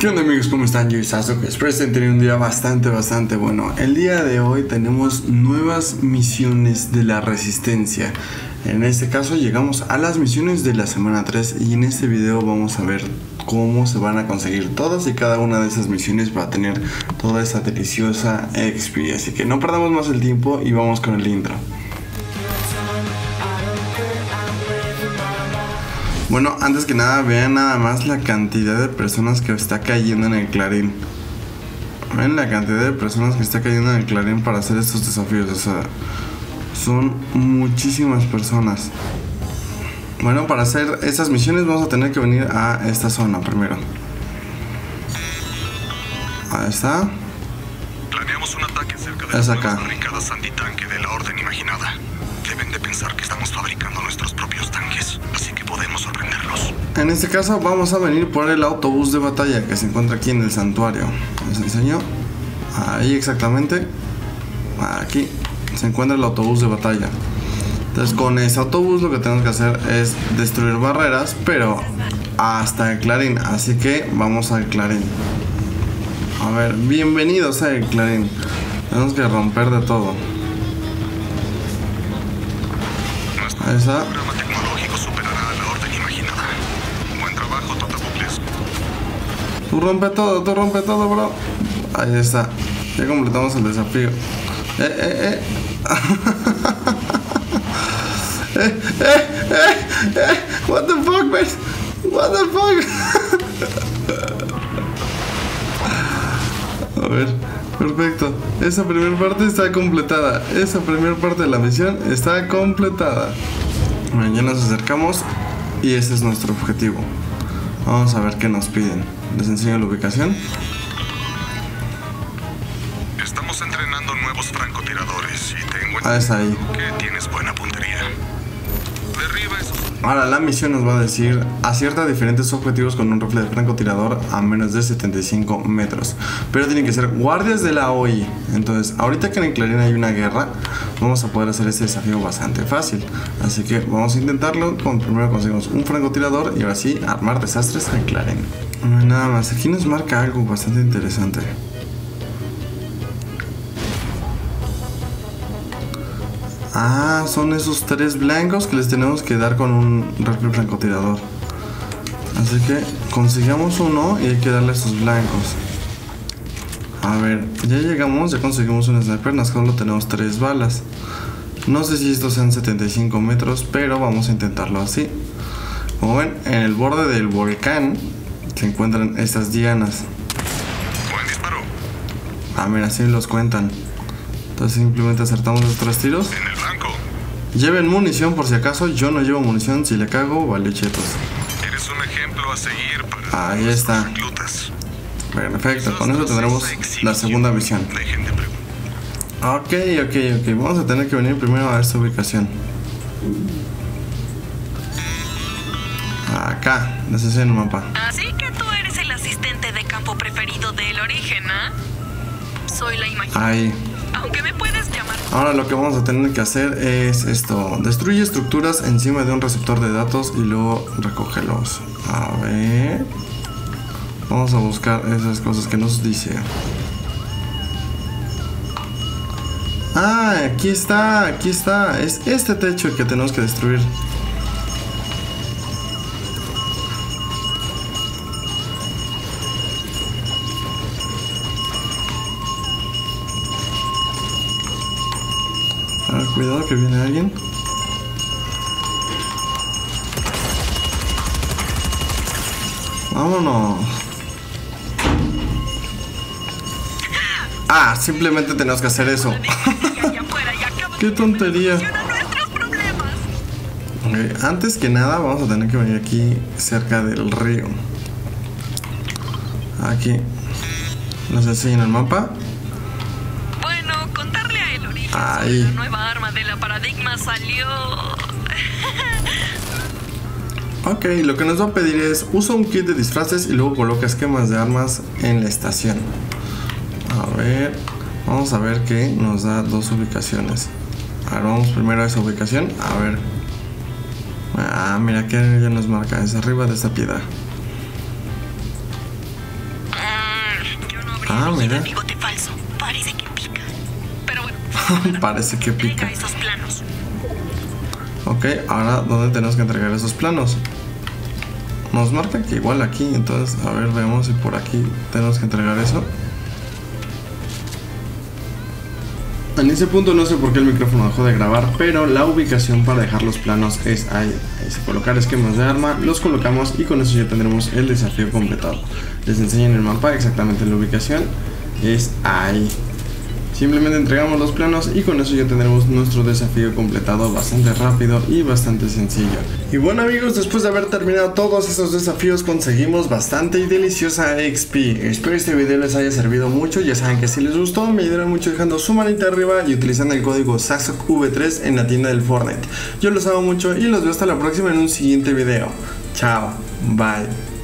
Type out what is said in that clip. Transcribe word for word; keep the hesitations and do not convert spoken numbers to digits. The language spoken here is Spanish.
¿Qué onda amigos? ¿Cómo están? Yo y Sasuke. Espero estén teniendo un día bastante, bastante bueno. El día de hoy tenemos nuevas misiones de la resistencia. En este caso llegamos a las misiones de la semana tres y en este video vamos a ver cómo se van a conseguir todas y cada una de esas misiones para tener toda esa deliciosa X P. Así que no perdamos más el tiempo y vamos con el intro. Bueno, antes que nada, vean nada más la cantidad de personas que está cayendo en el Clarín. Vean la cantidad de personas que está cayendo en el Clarín para hacer estos desafíos. O sea, son muchísimas personas. Bueno, para hacer estas misiones vamos a tener que venir a esta zona primero. Ahí está. Planeamos un ataque cerca de es las acá. barricadas antitanque de la Orden Imaginada. Deben de pensar que estamos fabricando nuestros propios tanques, así que podemos sorprenderlos. En este caso vamos a venir por el autobús de batalla que se encuentra aquí en el santuario. Les enseño. Ahí exactamente. Aquí se encuentra el autobús de batalla. Entonces con ese autobús lo que tenemos que hacer es destruir barreras, pero hasta el Clarín. Así que vamos al Clarín. A ver, bienvenidos al Clarín. Tenemos que romper de todo. Ahí está. El programa tecnológico superará a la Orden Imaginada. Buen trabajo, Totabucles. Tú rompe todo, tú rompe todo, bro. Ahí está. Ya completamos el desafío. Eh, eh, eh. eh, eh, eh, eh. What the fuck, man? What the fuck? A ver, perfecto. Esa primera parte está completada. Esa primera parte de la misión está completada. Bueno, ya nos acercamos y ese es nuestro objetivo. Vamos a ver qué nos piden. Les enseño la ubicación. Estamos entrenando nuevos francotiradores y tengo Ah, está ahí. que tienes buena puntería. Derriba esos. Ahora la misión nos va a decir: acierta diferentes objetivos con un rifle de francotirador a menos de setenta y cinco metros, pero tienen que ser guardias de la O I. Entonces ahorita que en el Clarín hay una guerra, vamos a poder hacer este desafío bastante fácil. Así que vamos a intentarlo. Con, primero conseguimos un francotirador y ahora sí armar desastres en Clarín. No hay nada más. Aquí nos marca algo bastante interesante. Ah, son esos tres blancos que les tenemos que dar con un rifle francotirador. Así que consigamos uno y hay que darle a esos blancos. A ver, ya llegamos, ya conseguimos un sniper, nos solo tenemos tres balas. No sé si estos sean setenta y cinco metros, pero vamos a intentarlo así. Como ven, en el borde del volcán se encuentran estas dianas. Buen disparo. Ah, mira, así los cuentan. Entonces simplemente acertamos los tres tiros. En el blanco. Lleven munición por si acaso. Yo no llevo munición. Si le cago, vale chetos. Eres un ejemplo a seguir para Ahí nuestros está. reclutas. Perfecto, con eso tendremos la segunda misión. Dejen de preguntar. Ok, ok, ok. Vamos a tener que venir primero a esta ubicación. Acá, les enseño el mapa. Así que tú eres el asistente de campo preferido del origen, ¿ah? Soy la imaginación. Ahí. Aunque me puedes llamar. Ahora lo que vamos a tener que hacer es esto: destruye estructuras encima de un receptor de datos y luego recógelos. A ver, vamos a buscar esas cosas que nos dice. Ah, aquí está, aquí está. Es este techo el que tenemos que destruir. A ver, cuidado que viene alguien. Vámonos. Ah, simplemente tenemos que hacer eso. Qué tontería. Okay, antes que nada vamos a tener que venir aquí cerca del río. Aquí. Nos enseñan el mapa. Bueno, contarle a el origen Ahí. sobre la nueva arma de la Paradigma salió. Ok, lo que nos va a pedir es: usa un kit de disfraces y luego coloca esquemas de armas en la estación. A ver, vamos a ver que nos da dos ubicaciones. A ver, vamos primero a esa ubicación. A ver. Ah, mira que ya nos marca. Es arriba de esta piedra. Ah, mira. bigote falso. Parece que pica. Pero bueno. Parece que pica. Entrega esos planos. Ok, ahora ¿dónde tenemos que entregar esos planos? Nos marca que igual aquí, entonces a ver, veamos si por aquí tenemos que entregar eso. En ese punto no sé por qué el micrófono dejó de grabar, pero la ubicación para dejar los planos es ahí. Es colocar esquemas de arma, los colocamos y con eso ya tendremos el desafío completado. Les enseño en el mapa exactamente la ubicación, es ahí. Simplemente entregamos los planos y con eso ya tendremos nuestro desafío completado bastante rápido y bastante sencillo. Y bueno amigos, después de haber terminado todos estos desafíos conseguimos bastante y deliciosa X P. Espero este video les haya servido mucho. Ya saben que si les gustó me ayudarán mucho dejando su manita arriba y utilizando el código SAXOC V tres en la tienda del Fortnite. Yo los amo mucho y los veo hasta la próxima en un siguiente video. Chao, bye.